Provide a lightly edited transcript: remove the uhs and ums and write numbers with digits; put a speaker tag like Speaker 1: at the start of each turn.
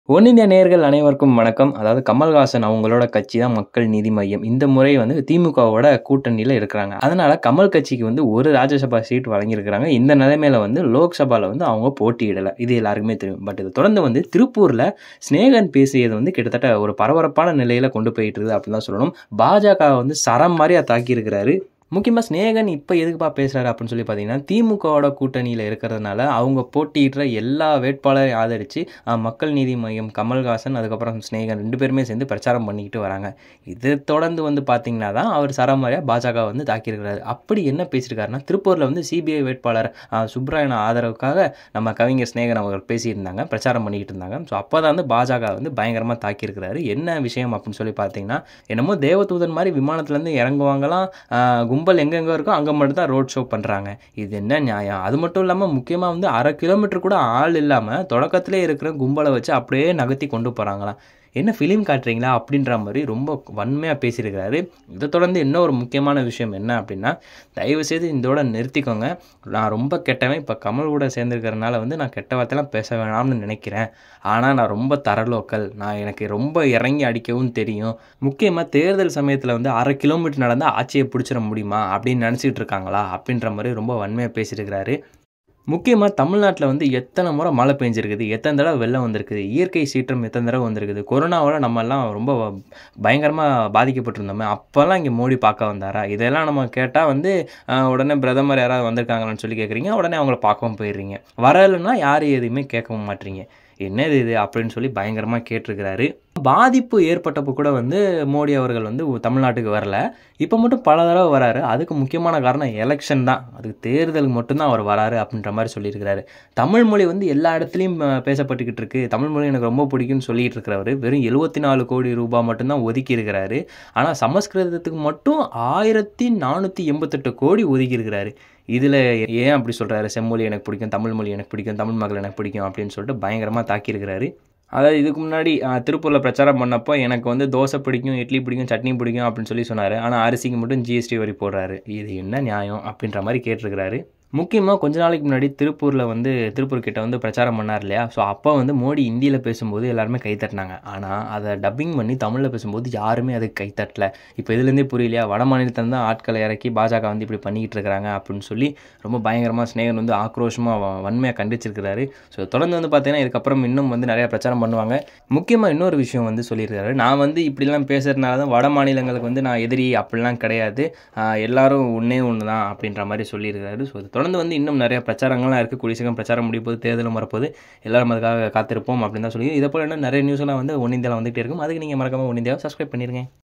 Speaker 1: One India நேயர்கள் அனைவருக்கும் வணக்கம். அதாவது கமல்ஹாசன் அவங்களோட கட்சி தான் மக்கள் நீதி மய்யம். இந்த முறை வந்து திமுகவோட கூட்டணியில இருக்கிறாங்க. அதனால கமல் கட்சிக்கு வந்து ஒரு ராஜ்யசபா சீட் வழங்கியிருக்கிறாங்க. இந்த நிலைமையில வந்து லோக்சபால வந்து அவங்க போட்டியிடல. இது எல்லாருக்குமே தெரியும். பட் இதை தொடர்ந்து வந்து திருப்பூர்ல ஸ்நேகன் பேசியது வந்து கிட்டத்தட்ட ஒரு பரபரப்பான நிலையில கொண்டு போயிட்டு இருக்குது அப்படின்னு தான் சொல்லணும். பாஜக வந்து சரம் மாதிரியா தாக்கியிருக்கிறாரு. முக்கியமாக ஸ்நேகன் இப்போ எதுக்குப்பா பேசுகிறாரு அப்படின்னு சொல்லி பார்த்தீங்கன்னா, திமுகவோட கூட்டணியில் இருக்கிறதுனால அவங்க போட்டியிடுற எல்லா வேட்பாளரையும் ஆதரித்து மக்கள் நீதி மய்யம் கமல்ஹாசன் அதுக்கப்புறம் ஸ்நேகன் 2 பேருமே சேர்ந்து பிரச்சாரம் பண்ணிக்கிட்டு வராங்க. இது தொடர்ந்து வந்து பார்த்தீங்கன்னா தான் அவர் சரமாரியாக பாஜக வந்து தாக்கியிருக்கிறாரு. அப்படி என்ன பேசியிருக்காருன்னா, திருப்பூரில் வந்து சிபிஐ வேட்பாளர் சுப்ராயன் ஆதரவுக்காக நம்ம கவிஞர் ஸ்நேகன் அவர்கள் பேசியிருந்தாங்க, பிரச்சாரம் பண்ணிக்கிட்டு இருந்தாங்க. ஸோ அப்போ தான் வந்து பாஜக வந்து பயங்கரமாக தாக்கியிருக்கிறாரு. என்ன விஷயம் அப்படின்னு சொல்லி பார்த்தீங்கன்னா, என்னமோ தேவதூதன் மாதிரி விமானத்துலேருந்து இறங்குவாங்களாம், கும்பல் எங்கெங்கே இருக்கோ அங்கே மட்டும் தான் ரோட் ஷோ பண்ணுறாங்க. இது என்ன நியாயம்? அது மட்டும் இல்லாமல் முக்கியமாக வந்து 1/2 கிலோமீட்டர் கூட ஆள் இல்லாமல் தொடக்கத்திலே இருக்கிற கும்பலை வச்சு அப்படியே நகர்த்தி கொண்டு போகிறாங்களாம். என்ன ஃபிலிம் காட்டுறீங்களா அப்படின்ற மாதிரி ரொம்ப வன்மையாக பேசியிருக்கிறாரு. இதை தொடர்ந்து இன்னொரு முக்கியமான விஷயம் என்ன அப்படின்னா, தயவுசெய்து இதோட நிறுத்திக்கோங்க. நான் ரொம்ப கெட்டவன். இப்போ கமல் கூட சேர்ந்துருக்கிறதுனால வந்து நான் கெட்ட வார்த்தைலாம் பேச வேணாம்னு நினைக்கிறேன். ஆனால் நான் ரொம்ப தரலோக்கல். எனக்கு ரொம்ப இறங்கி அடிக்கவும் தெரியும். முக்கியமாக தேர்தல் சமயத்தில் வந்து 1/2 கிலோமீட்டர் நடந்தால் ஆட்சியை பிடிச்சிட முடியுமா அப்படின்னு நினச்சிட்டு இருக்காங்களா அப்படின்ற மாதிரி ரொம்ப வன்மையாக பேசியிருக்கிறாரு. முக்கியமாக தமிழ்நாட்டில் வந்து எத்தனை முறை மழை பெஞ்சிருக்குது, எத்தனை தடவை வெள்ளம் வந்திருக்குது, இயற்கை சீற்றம் எத்தனை தடவை வந்திருக்குது, கொரோனாவால் நம்மெல்லாம் ரொம்ப பயங்கரமாக பாதிக்கப்பட்டிருந்தோமே, அப்போல்லாம் இங்கே மோடி பார்க்க வந்தாரா? இதெல்லாம் நம்ம கேட்டால் வந்து உடனே பிரதமர் யாராவது வந்திருக்காங்களான்னு சொல்லி கேட்குறீங்க, உடனே அவங்கள பார்க்கவும் போயிடுறீங்க. வரலைன்னா யாரும் எதுவுமே கேட்கவும் மாட்டீங்க. என்னது இது அப்படின்னு சொல்லி பயங்கரமாக கேட்டிருக்கிறாரு. பாதிப்பு ஏற்பட்டப்போ கூட வந்து மோடி அவர்கள் வந்து தமிழ்நாட்டுக்கு வரல. இப்போ மட்டும் பல தடவை வராரு. அதுக்கு முக்கியமான காரணம் எலெக்ஷன் தான். அதுக்கு தேர்தலுக்கு மட்டும்தான் அவர் வராரு அப்படின்ற மாதிரி சொல்லியிருக்கிறாரு. தமிழ் மொழி வந்து எல்லா இடத்துலையும் பேசப்பட்டுக்கிட்டு இருக்கு. தமிழ் மொழி எனக்கு ரொம்ப பிடிக்கும்னு சொல்லிட்டு இருக்கிறவர் வெறும் 74 கோடி ரூபாய் மட்டும்தான் ஒதுக்கி இருக்கிறாரு. ஆனால் சமஸ்கிருதத்துக்கு மட்டும் 1488 கோடி ஒதுக்கி இருக்கிறாரு. இதில் ஏன் அப்படி சொல்கிறாரு? செம்மொழி எனக்கு பிடிக்கும், தமிழ் மொழி எனக்கு பிடிக்கும், தமிழ் மகள் எனக்கு பிடிக்கும் அப்படின்னு சொல்லிட்டு பயங்கரமாக தாக்கியிருக்கிறாரு. அதாவது இதுக்கு முன்னாடி திருப்பூரில் பிரச்சாரம் பண்ணப்போ எனக்கு வந்து தோசை பிடிக்கும், இட்லி பிடிக்கும், சட்னி பிடிக்கும் அப்படின்னு சொல்லி சொன்னார். ஆனால் அரிசிக்கு மட்டும் ஜிஎஸ்டி வரி போடுறாரு. இது என்ன நியாயம் அப்படின்ற மாதிரி கேட்டிருக்கிறாரு. முக்கியமாக கொஞ்ச நாளைக்கு முன்னாடி திருப்பூர் கிட்ட வந்து பிரச்சாரம் பண்ணார் இல்லையா? ஸோ அப்போ வந்து மோடி ஹிந்தியில் பேசும்போது எல்லாருமே கைத்தட்டினாங்க. ஆனால் அதை டப்பிங் பண்ணி தமிழில் பேசும்போது யாருமே அதுக்கு கைத்தட்டல. இப்போ இதுலேருந்தே புரியலையா? வட மாநிலத்தில் தான் ஆட்களை இறக்கி பாஜக வந்து இப்படி பண்ணிக்கிட்டு இருக்கிறாங்க அப்படின்னு சொல்லி ரொம்ப பயங்கரமாக ஸ்நேகன் வந்து ஆக்ரோஷமாக வன்மையாக கண்டிச்சிருக்கிறாரு. ஸோ தொடர்ந்து வந்து பார்த்தீங்கன்னா இதுக்கப்புறம் இன்னும் வந்து நிறையா பிரச்சாரம் பண்ணுவாங்க. முக்கியமாக இன்னொரு விஷயம் வந்து சொல்லியிருக்காரு. நான் வந்து இப்படிலாம் பேசுகிறதுனால தான் வட மாநிலங்களுக்கு வந்து நான் எதிரி அப்படிலாம் கிடையாது, எல்லாரும் ஒன்றே ஒன்று தான் அப்படின்ற மாதிரி சொல்லியிருக்காரு. ஸோ தொடர்ந்து வந்து இன்னும் நிறைய பிரச்சாரங்கள்லாம் இருக்குது. கூடிய சீக்கிரம் பிரச்சாரம் முடிய போது, தேர்தலும் வரப்போது, எல்லாரும் அதுக்காக காத்திருப்போம் அப்படின்னு தான் சொல்லி, இதை போல இன்னும் நிறைய நியூஸ்லாம் வந்து ஒன் இந்தியாவில் வந்துகிட்டே இருக்கும். அதுக்கு நீங்கள் மறக்காமல் ஒன் இந்தியாவை சப்ஸ்கிரைப் பண்ணிடுங்க.